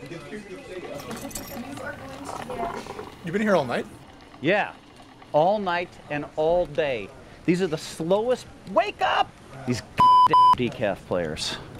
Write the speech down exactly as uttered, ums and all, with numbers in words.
You've been here all night? Yeah, all night and all day. These are the slowest. Wake up! These decaf players.